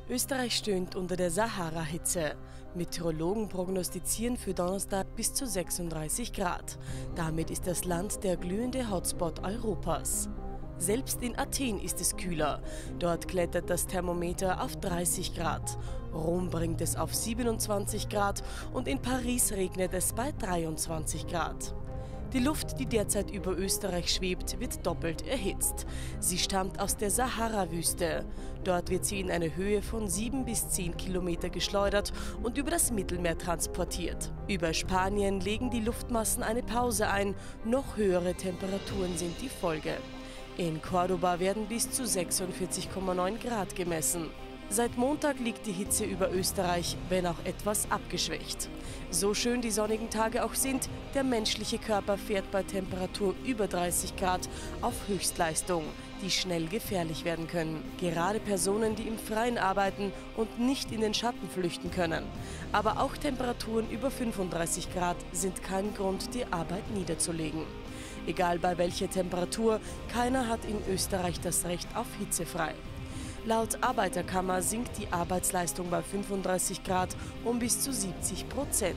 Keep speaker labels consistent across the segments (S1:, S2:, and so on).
S1: Österreich stöhnt unter der Sahara-Hitze. Meteorologen prognostizieren für Donnerstag bis zu 36 Grad. Damit ist das Land der glühende Hotspot Europas. Selbst in Athen ist es kühler. Dort klettert das Thermometer auf 30 Grad. Rom bringt es auf 27 Grad und in Paris regnet es bei 23 Grad. Die Luft, die derzeit über Österreich schwebt, wird doppelt erhitzt. Sie stammt aus der Sahara-Wüste. Dort wird sie in eine Höhe von 7 bis 10 Kilometer geschleudert und über das Mittelmeer transportiert. Über Spanien legen die Luftmassen eine Pause ein. Noch höhere Temperaturen sind die Folge. In Cordoba werden bis zu 46,9 Grad gemessen. Seit Montag liegt die Hitze über Österreich, wenn auch etwas abgeschwächt. So schön die sonnigen Tage auch sind, der menschliche Körper fährt bei Temperatur über 30 Grad auf Höchstleistung, die schnell gefährlich werden können. Gerade Personen, die im Freien arbeiten und nicht in den Schatten flüchten können. Aber auch Temperaturen über 35 Grad sind kein Grund, die Arbeit niederzulegen. Egal bei welcher Temperatur, keiner hat in Österreich das Recht auf hitzefrei. Laut Arbeiterkammer sinkt die Arbeitsleistung bei 35 Grad um bis zu 70%.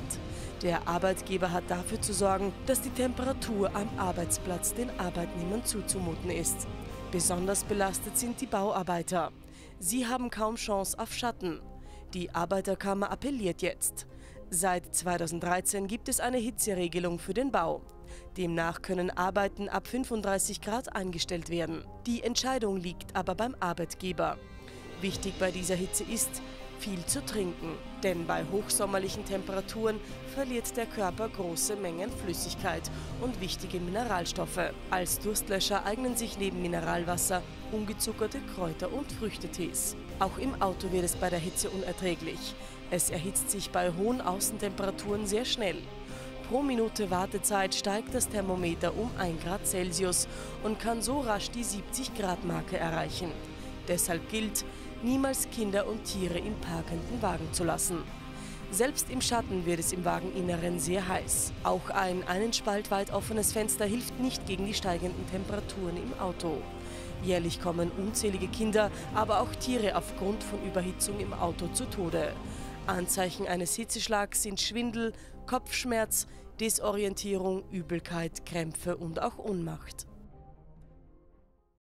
S1: Der Arbeitgeber hat dafür zu sorgen, dass die Temperatur am Arbeitsplatz den Arbeitnehmern zuzumuten ist. Besonders belastet sind die Bauarbeiter. Sie haben kaum Chance auf Schatten. Die Arbeiterkammer appelliert jetzt. Seit 2013 gibt es eine Hitzeregelung für den Bau. Demnach können Arbeiten ab 35 Grad eingestellt werden. Die Entscheidung liegt aber beim Arbeitgeber. Wichtig bei dieser Hitze ist, viel zu trinken. Denn bei hochsommerlichen Temperaturen verliert der Körper große Mengen Flüssigkeit und wichtige Mineralstoffe. Als Durstlöscher eignen sich neben Mineralwasser ungezuckerte Kräuter- und Früchtetees. Auch im Auto wird es bei der Hitze unerträglich. Es erhitzt sich bei hohen Außentemperaturen sehr schnell. Pro Minute Wartezeit steigt das Thermometer um 1 Grad Celsius und kann so rasch die 70-Grad-Marke erreichen. Deshalb gilt, niemals Kinder und Tiere im parkenden Wagen zu lassen. Selbst im Schatten wird es im Wageninneren sehr heiß. Auch ein einen Spalt weit offenes Fenster hilft nicht gegen die steigenden Temperaturen im Auto. Jährlich kommen unzählige Kinder, aber auch Tiere aufgrund von Überhitzung im Auto zu Tode. Anzeichen eines Hitzeschlags sind Schwindel, Kopfschmerz, Desorientierung, Übelkeit, Krämpfe und auch Ohnmacht.